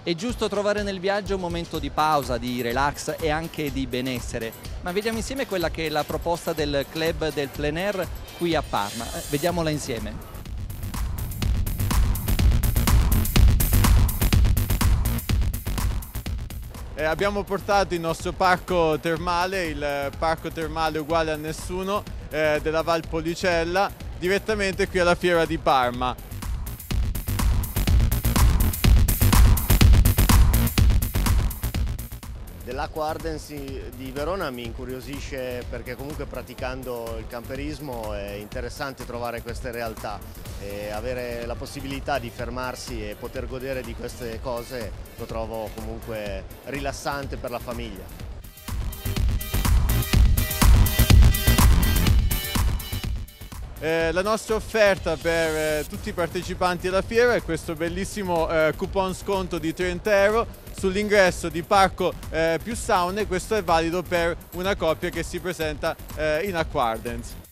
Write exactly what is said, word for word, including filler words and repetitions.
È giusto trovare nel viaggio un momento di pausa, di relax e anche di benessere, ma vediamo insieme quella che è la proposta del club del plein air qui a Parma. Eh, vediamola insieme. Eh, abbiamo portato il nostro parco termale, il parco termale uguale a nessuno eh, della Val Policella, direttamente qui alla Fiera di Parma. Dell'Acqua Ardens di Verona mi incuriosisce perché comunque praticando il camperismo è interessante trovare queste realtà e avere la possibilità di fermarsi e poter godere di queste cose lo trovo comunque rilassante per la famiglia. Eh, la nostra offerta per eh, tutti i partecipanti alla fiera è questo bellissimo eh, coupon sconto di trenta euro sull'ingresso di Parco eh, più Saune. Questo è valido per una coppia che si presenta eh, in Acqua Ardens.